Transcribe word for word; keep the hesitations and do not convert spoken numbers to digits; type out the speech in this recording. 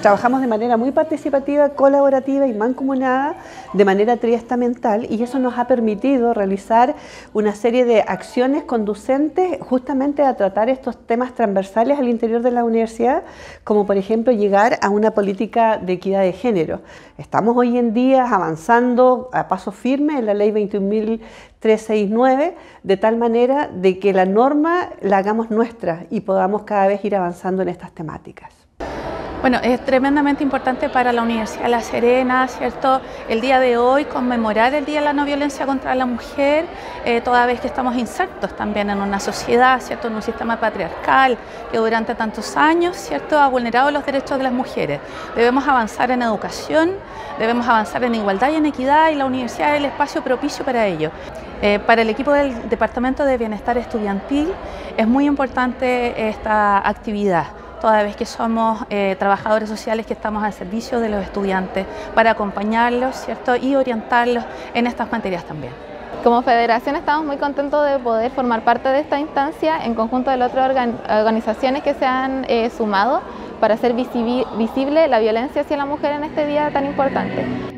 trabajamos de manera muy participativa, colaborativa y mancomunada, de manera triestamental, y eso nos ha permitido realizar una serie de acciones conducentes justamente a tratar estos temas transversales al interior de la universidad, como por ejemplo llegar a una política de equidad de género. Estamos hoy en día avanzando a paso firme en la ley veintiún mil trescientos sesenta y nueve, de tal manera de que la norma la hagamos nuestra y podamos cada vez ir avanzando en estas temáticas. Bueno, es tremendamente importante para la Universidad de La Serena, ¿cierto? El día de hoy conmemorar el Día de la No Violencia contra la Mujer, eh, toda vez que estamos insertos también en una sociedad, ¿cierto? En un sistema patriarcal que durante tantos años, ¿cierto? Ha vulnerado los derechos de las mujeres. Debemos avanzar en educación, debemos avanzar en igualdad y en equidad, y la universidad es el espacio propicio para ello. Eh, para el equipo del Departamento de Bienestar Estudiantil es muy importante esta actividad, toda vez que somos eh, trabajadores sociales que estamos al servicio de los estudiantes para acompañarlos, ¿cierto? Y orientarlos en estas materias también. Como federación estamos muy contentos de poder formar parte de esta instancia en conjunto de las otras organ organizaciones que se han eh, sumado para hacer visible la violencia hacia la mujer en este día tan importante.